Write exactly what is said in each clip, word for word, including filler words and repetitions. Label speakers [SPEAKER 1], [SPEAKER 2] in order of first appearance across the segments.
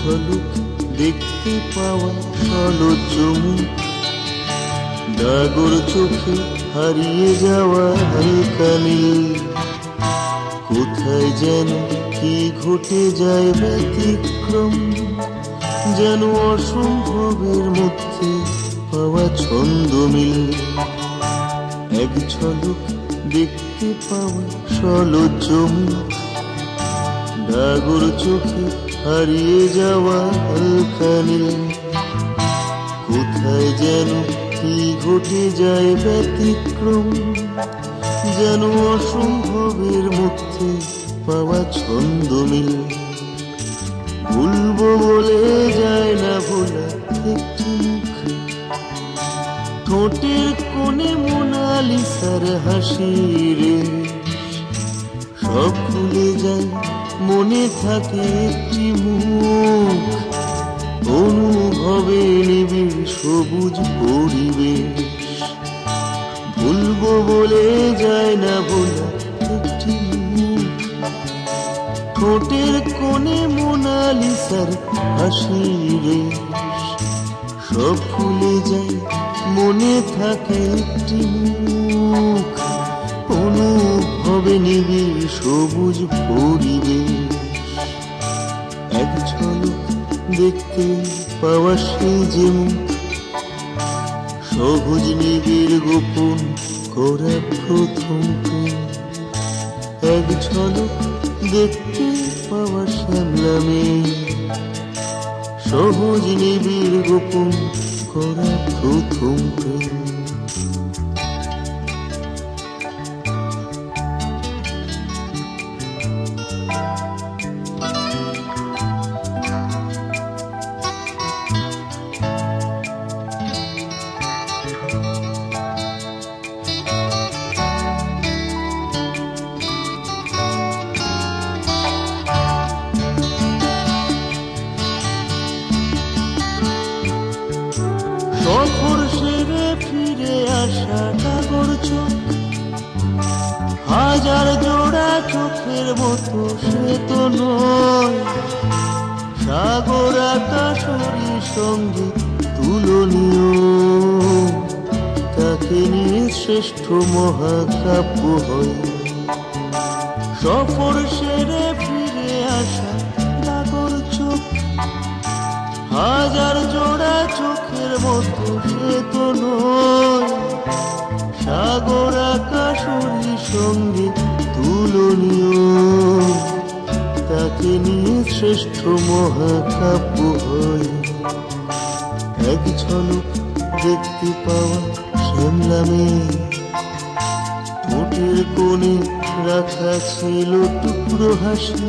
[SPEAKER 1] ঝলক দেখতে পাওয়া সলজ্জ মুখ, ডাগর চোখে হারিয়ে যাওয়া হালকা নীল। কোথায় যেন কি ঘটে যায় ব্যতিক্রম, যেন অসম্ভবের মধ্যে পাওয়া ছন্দ মিল। এক ঝলক দেখতে পাওয়া সলজ্জ মুখ, ডাগর চোখে হারিয়ে যাওয়া হালকা নীল। কোথায় যেন কি ঘটে যায় ব্যতিক্রম, যেন অসম্ভবের মধ্যে পাওয়া ছন্দ মিল। ভুলবো বলে যায় না ভোলা একটি মুখ, ঠোঁটের কোণে মোনালিসার হাসির সব ভুলে যায়, মনে থাকে একটি মুখ। অনুভবে নিবিড় সবুজ পরিবেশ, ভুলবো বলে যায় না ভোলা একটি মুখ। ঠোঁটের কোণে মোনালিসার হাসির সব ভুলে যায়, মনে থাকে একটি মুখ। অনুভবে নিবিড় সবুজ পরিবেশ, এক ঝলক দেখতে পাওয়া সেই যে মুখ। সবুজ নিবিড় গোপন করা প্রথম প্রেম, এক ঝলক দেখতে পাওয়া শ্যামলা মেয়ে। সবুজ নিবিড় গোপন করা প্রথম প্রেম। সফর সেরে ফিরে আসা ডাগর চোখ, হাজার জোড়া চোখের মতো সে তো নয়। সাগর আকাশের সঙ্গে তুলনীয়, তাকে নিয়ে শ্রেষ্ঠ মহাকাব্য হয়। সফর সেরে ফিরে আসা ডাগর চোখ, হাজার জোড়া চোখের মতো সে তো নয়। সাগর আকাশের সঙ্গে তুলনীয়, তাকে নিয়ে শ্রেষ্ঠ মহাকাব্য হয়। এক ঝলক দেখতে পাওয়া শ্যামলা মেয়ে, ঠোঁটের কোণে রাখা ছিল টুকরো হাসি।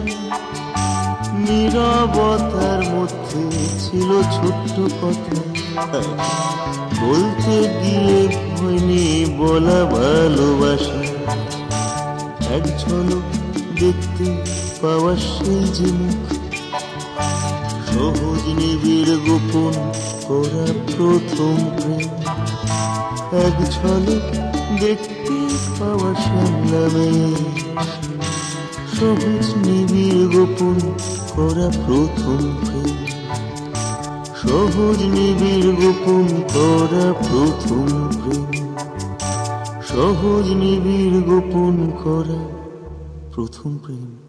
[SPEAKER 1] নীরবতার মধ্যে ছিল ছোট্ট কথা, বলতে গিয়ে হয়নি বলা ভালোবাসা। এক ঝলক দেখতে পাওয়া সেই যে মুখ, সহজ নিবিড় গোপন করা প্রথম প্রেম। এক ঝলক দেখতে পাওয়া শ্যামলা মেয়ে, সহজ নিবিড় গোপন করা প্রথম প্রেম। সহজ নিবিড় গোপন করা প্রথম প্রেম। সহজ নিবিড় গোপন করা প্রথম প্রেম।